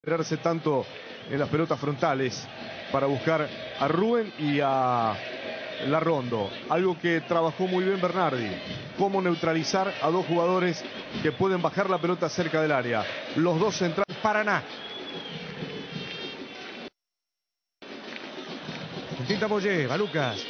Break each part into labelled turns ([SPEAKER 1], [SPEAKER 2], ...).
[SPEAKER 1] Cerrarse tanto en las pelotas frontales para buscar a Rubén y a Larrondo. Algo que trabajó muy bien Bernardi. Cómo neutralizar a dos jugadores que pueden bajar la pelota cerca del área. Los dos centrales.
[SPEAKER 2] Paraná. Intenta Boyé, va Lucas.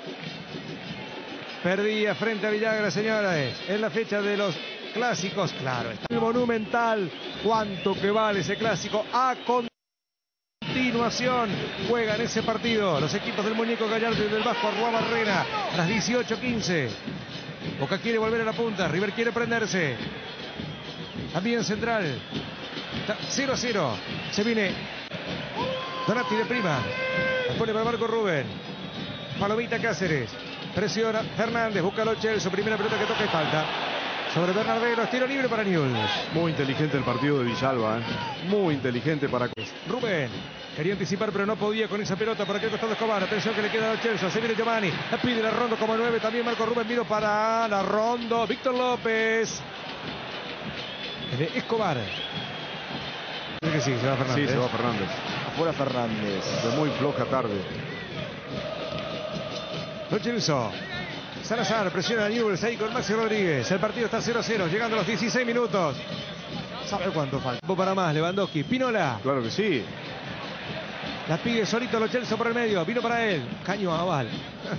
[SPEAKER 2] Perdía frente a Villagra, señores. En la fecha de los clásicos, claro. El Monumental. ¿Cuánto que vale ese clásico? A continuación juegan ese partido los equipos del Muñeco Gallardo y del Vasco Arrua Barrena a las 18:15. Boca quiere volver a la punta, River quiere prenderse. También Central. 0-0. Se viene Donati de prima. La pone para Marco Rubén. Palomita Cáceres. Presiona Fernández. Busca Lo Celso. Primera pelota que toca y falta sobre Bernardero. Tiro libre para Newell's.
[SPEAKER 1] Muy inteligente el partido de Villalba. Muy inteligente para...
[SPEAKER 2] Rubén. Quería anticipar pero no podía con esa pelota por aquel costado Escobar. Atención que le queda a Lo Celso. Se viene Giovanni. La pide Larrondo como 9. También Marco Rubén. Miro para Larrondo. Víctor López. De Escobar. Creo que sí, se va Fernández.
[SPEAKER 1] Sí, se va Fernández.
[SPEAKER 3] Afuera Fernández.
[SPEAKER 1] De muy floja tarde.
[SPEAKER 2] Lo Celso. Salazar presiona a Newell's ahí con Maxi Rodríguez. El partido está 0-0, llegando a los 16 minutos. ¿Sabe cuánto falta? Para más, Lewandowski. Pinola.
[SPEAKER 1] Claro que sí.
[SPEAKER 2] La pide solito Lo Celso por el medio. Vino para él. Caño a Aval.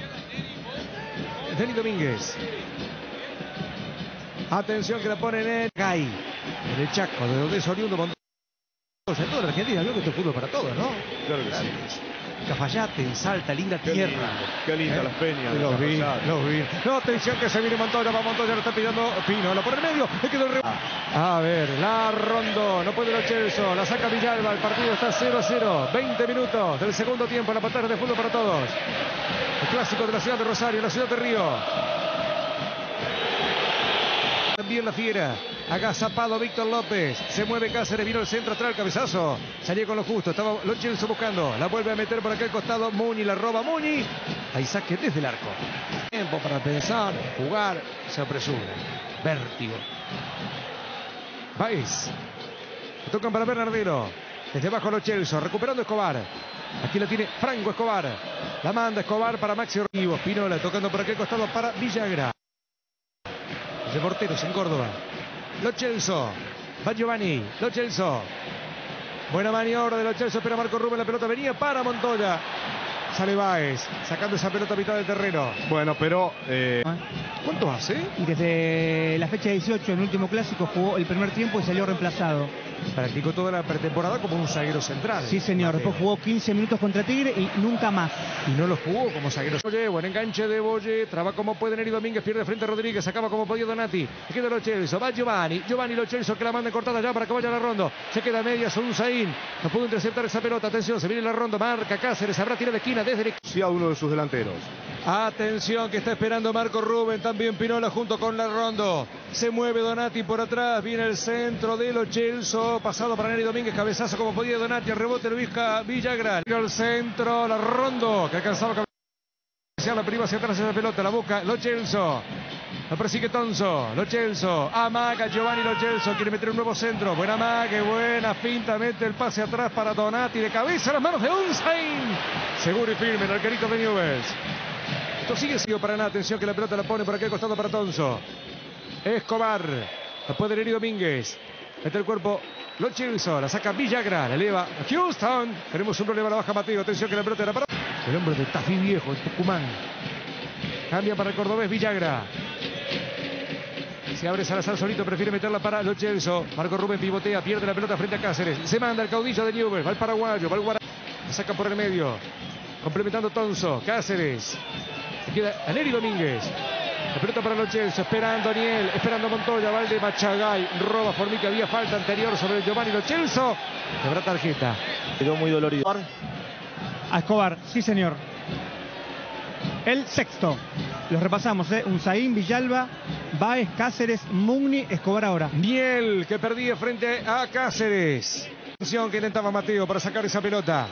[SPEAKER 2] Denis Domínguez. Atención que la ponen en Gay. En el Chaco, de donde es oriundo Montoya. En toda la Argentina, creo que esto es fútbol para todos, ¿no?
[SPEAKER 1] Claro que sí.
[SPEAKER 2] Cafayate, en Salta, linda tierra.
[SPEAKER 1] Qué linda las peñas.
[SPEAKER 2] Los vi. No, atención que se viene Montoya, va Montoya, lo está pidiendo Pino, por el medio, le quedó el A ver, Larrondo, no puede Lo Celso, la saca Villalba, el partido está 0-0, 20 minutos del segundo tiempo, la pantalla de fútbol para todos. El clásico de la ciudad de Rosario, la ciudad de Río. También la fiera, agazapado Víctor López, se mueve Cáceres, vino el centro, atrás el cabezazo, salía con lo justo, estaba Lo Celso buscando, la vuelve a meter por aquel costado, Muni la roba, Muni, ahí saque desde el arco. Tiempo para pensar, jugar, se apresura, vértigo. Baez, le tocan para Bernardero, desde abajo Lo Celso, recuperando Escobar, aquí la tiene Franco Escobar, la manda Escobar para Maxi Rodríguez, Pinola tocando por aquel costado para Villagra. De porteros en Córdoba. Lo Celso. Va Giovanni. Lo Celso. Buena maniobra de Lo Celso. Espera Marco Rubén. La pelota venía para Montoya. Sale Baez. Sacando esa pelota a mitad del terreno.
[SPEAKER 1] Bueno, pero...
[SPEAKER 2] ¿Cuánto hace?
[SPEAKER 4] Y desde la fecha 18, en el último clásico, jugó el primer tiempo y salió reemplazado.
[SPEAKER 2] Practicó toda la pretemporada como un zaguero central.
[SPEAKER 4] Sí, señor. Después jugó 15 minutos contra Tigre y nunca más.
[SPEAKER 2] Y no lo jugó como zaguero. Boyé, buen enganche de Boyé. Traba como puede Nery Domínguez. Pierde frente a Rodríguez. Acaba como podía Donati. Le queda Lo Celso. Va Giovanni. Giovanni Lo Celso que la manda cortada ya para que vaya Larrondo. Se queda a media. Sunzaín. No pudo interceptar esa pelota. Atención. Se viene Larrondo. Marca Cáceres. Habrá tiro de esquina desde el...
[SPEAKER 1] Sí, a uno de sus delanteros.
[SPEAKER 2] Atención que está esperando Marco Rubén. También Pinola junto con Larrondo. Se mueve Donati por atrás. Viene el centro de Lo Celso. Pasado para Nery Domínguez, cabezazo como podía Donati, el rebote lo busca Villagra, el centro, Larrondo, que alcanzaba a cabecear la prima hacia atrás esa pelota, la busca Lo Celso, la persigue Tonso, Lo Celso, amaga Giovanni Lo Celso, quiere meter un nuevo centro, buena amague, buena finta, mete el pase atrás para Donati, de cabeza a las manos de Unzain, seguro y firme el arquerito de Newell's. Esto sigue siendo para nada, atención que la pelota la pone por aquel costado para Tonso, Escobar, la puede Nery Domínguez, mete el cuerpo Lo Celso, la saca Villagra, la eleva a Houston. Tenemos un problema a la baja Mateo. Atención que la pelota era para el hombre de Tafí Viejo, el Tucumán. Cambia para el cordobés Villagra. Se abre Salazar solito, prefiere meterla para Lo Celso. Marco Rubén pivotea, pierde la pelota frente a Cáceres. Se manda el caudillo de Newell's, va el paraguayo, va el guaraní. La saca por el medio. Complementando Tonso, Cáceres. Se queda a Nery Domínguez. La pelota para Lo Celso, esperando a Aniel, esperando a Montoya, Valde Machagay, roba Formica, había falta anterior sobre Giovanni Lo Celso, habrá tarjeta.
[SPEAKER 3] Quedó muy dolorido.
[SPEAKER 4] A Escobar, sí señor. El sexto. Los repasamos, Unzaín, Villalba, Baez, Cáceres, Mugni, Escobar ahora.
[SPEAKER 2] Niel que perdía frente a Cáceres. Atención que intentaba Mateo para sacar esa pelota.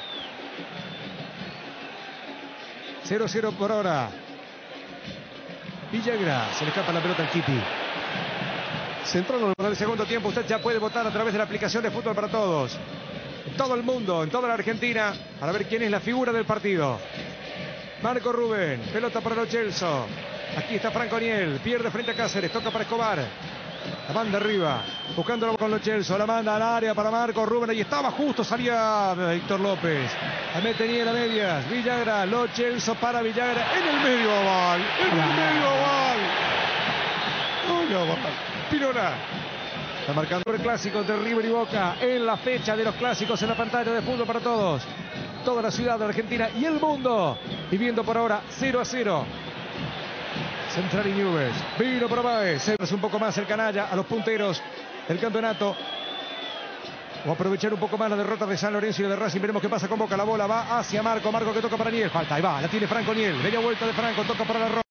[SPEAKER 2] 0-0 por hora. Villagra, se le escapa la pelota al Kitty. Centrando para el segundo tiempo, usted ya puede votar a través de la aplicación de Fútbol para Todos. en todo el mundo, en toda la Argentina, para ver quién es la figura del partido. Marco Rubén, pelota para Lo Celso. Aquí está Franco Niel, pierde frente a Cáceres, toca para Escobar. La manda arriba, buscándolo con Lo Celso, la manda al área para Marco Rubén, ahí estaba justo, salía Víctor López. La mete Niel a medias, Villagra, Lo Celso para Villagra, en el medio oval, Pinola. Está marcando el clásico entre River y Boca en la fecha de los clásicos en la pantalla de Fútbol para Todos. Toda la ciudad de Argentina y el mundo viviendo por ahora 0-0. Central y Newell's. Vino por Báez. Se un poco más el canalla a los punteros del campeonato. O aprovechar un poco más la derrota de San Lorenzo y de Racing. Veremos qué pasa con Boca. La bola va hacia Marco. Marco que toca para Niel. Falta. Ahí va. La tiene Franco Niel. Bella vuelta de Franco. Toca para la